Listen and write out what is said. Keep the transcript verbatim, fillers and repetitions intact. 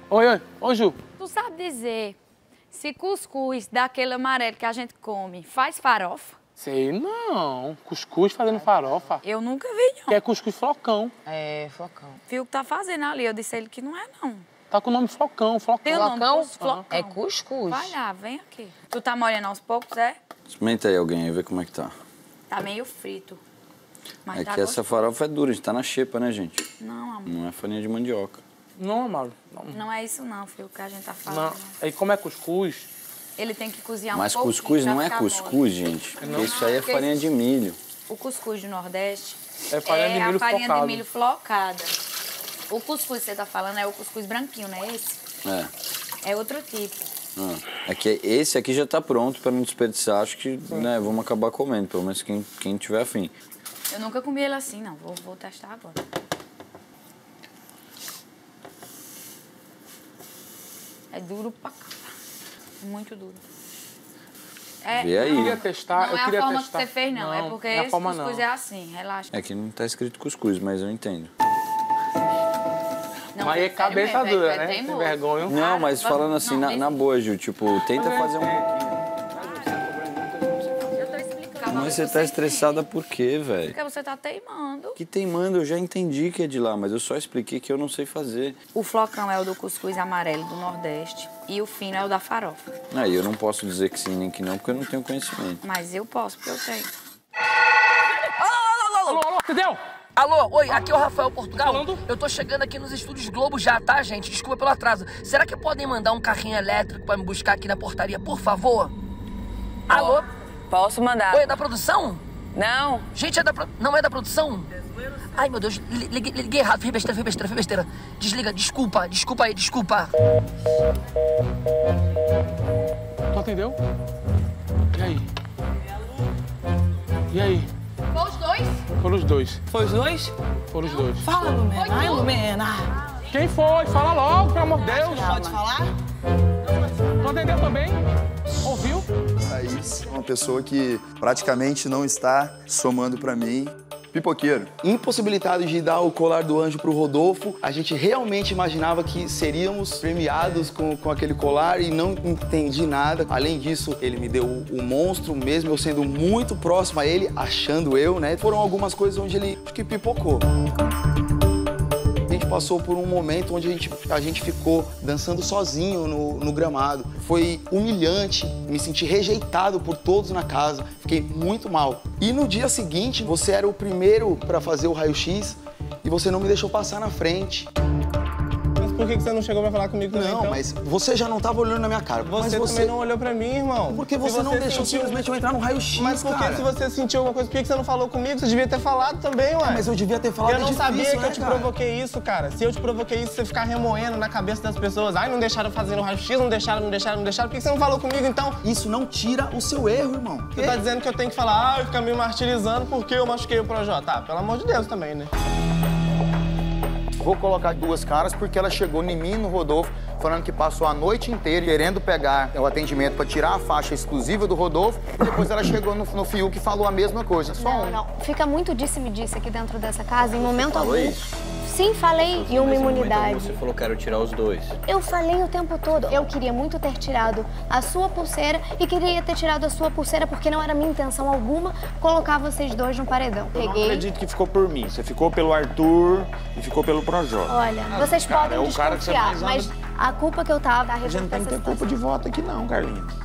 Oi, oi. Oi, Ju. Tu sabe dizer se cuscuz daquele amarelo que a gente come faz farofa? Sei não. Cuscuz fazendo farofa. Eu nunca vi, não. Que é cuscuz flocão. É, flocão. Viu o que tá fazendo ali? Eu disse a ele que não é, não. Tá com o nome flocão, flocão. Tem o nome, Flocão? cus- flocão. É cuscuz. Vai lá, vem aqui. Tu tá molhando aos poucos, é? Experimenta aí alguém aí, vê como é que tá. Tá meio frito. Mas É tá que essa gostoso. farofa é dura, a gente tá na xepa, né, gente? Não, amor. Não é farinha de mandioca. Não, Amaro. Não. Não é isso não, filho, que a gente tá Não. falando. Aí como é cuscuz, Ele tem que cozinhar um Mas pouquinho cuscuz pra não é ficar cuscuz, mole. gente. Não? Isso aí é Porque farinha de milho. O cuscuz do Nordeste é farinha de milho a farinha flocado. de milho flocada. O cuscuz que você tá falando é o cuscuz branquinho, não é esse? É. É outro tipo. Ah, é que esse aqui já tá pronto pra não desperdiçar. Acho que, né, vamos acabar comendo, pelo menos quem, quem tiver afim. Eu nunca comi ele assim, não. Vou, vou testar agora. É duro pra cá. É muito duro. É, Vê aí. Eu queria testar, não eu é queria a forma testar. que você fez, não. é porque não é a esse forma, cuscuz não. é assim, relaxa. É que não tá escrito cuscuz, mas eu entendo. Não, Mas é sério cabeça mesmo, dura, é- é né? teimoso. Sem vergonha. Não, mas vamos- falando assim, não, na, desse- na boa, Gil, tipo, tenta fazer um pouquinho. Eu tô explicando. Mas você tá estressada por quê, velho? Porque você tá teimando. Que teimando, eu já entendi que é de lá, mas eu só expliquei que eu não sei fazer. O flocão é o do cuscuz amarelo do Nordeste e o fino é o da farofa. Aí eu não posso dizer que sim nem que não, porque eu não tenho conhecimento. Mas eu posso, porque eu tenho. Alô, alô, alô, Alô, alô, entendeu? alô, oi, aqui é o Rafael Portugal. Falando? Eu tô chegando aqui nos estúdios Globo já, tá, gente? Desculpa pelo atraso. Será que podem mandar um carrinho elétrico pra me buscar aqui na portaria, por favor? Alô? Posso mandar. Oi, é da produção? Não. Gente, é da pro... não é da produção? Ai, meu Deus, li- liguei, liguei errado, fiz besteira, fiz besteira, fiz besteira. Desliga, desculpa, desculpa aí, desculpa. Tu entendeu? E aí? E aí? Foi os dois? Foram os dois. Foi os dois? Foram os dois. Fala, Lumena. Ai, Lumena. Quem foi? Fala logo, pelo amor de Deus. Pode falar? Tu entendeu também? Ouviu? Thaís, uma pessoa que praticamente não está somando pra mim. Pipoqueiro. Impossibilitado de dar o colar do anjo pro Rodolfo, a gente realmente imaginava que seríamos premiados com, com aquele colar e não entendi nada. Além disso, ele me deu o, o monstro, mesmo eu sendo muito próximo a ele, achando eu, né? Foram algumas coisas onde ele acho que pipocou. A gente passou por um momento onde a gente, a gente ficou dançando sozinho no, no gramado. Foi humilhante, me senti rejeitado por todos na casa, fiquei muito mal. E no dia seguinte, você era o primeiro para fazer o raio-x e você não me deixou passar na frente. Mas por que você não chegou pra falar comigo também, Não, então? mas você já não tava olhando na minha cara. Você, mas você também não olhou pra mim, irmão. Porque Se você não deixou sentiu- simplesmente eu entrar no raio-x, Mas por que cara? se você sentiu alguma coisa, por que você não falou comigo? Você devia ter falado também, ué. Mas eu devia ter falado, Eu não é sabia difícil, que né, eu te cara? provoquei isso, cara. Se eu te provoquei isso, você ficar remoendo na cabeça das pessoas. Ai, não deixaram fazer no raio-x, não deixaram, não deixaram, não deixaram. Por que você não falou comigo, então? Isso não tira o seu erro, irmão. Você tá dizendo que eu tenho que falar, ah, ficar me martirizando porque eu machuquei o Projota. Ah, pelo amor de Deus também, né? Vou colocar duas caras porque ela chegou em mim e no Rodolfo falando que passou a noite inteira querendo pegar o atendimento para tirar a faixa exclusiva do Rodolfo e depois ela chegou no, no Fiuk e falou a mesma coisa. Só Não, um. não. Fica muito disse-me-disse aqui dentro dessa casa, em momento falou algum. isso? Sim, falei em uma imunidade. Você falou que quero tirar os dois. Eu falei o tempo todo. Eu queria muito ter tirado a sua pulseira e queria ter tirado a sua pulseira porque não era minha intenção alguma colocar vocês dois no paredão. Eu não Peguei. acredito que ficou por mim. Você ficou pelo Arthur e ficou pelo Projota. Olha, vocês cara, podem é o cara que você desconfiar, mais anda- mas a culpa que eu tava... A gente não tem que ter culpa de voto aqui não, Carlinhos.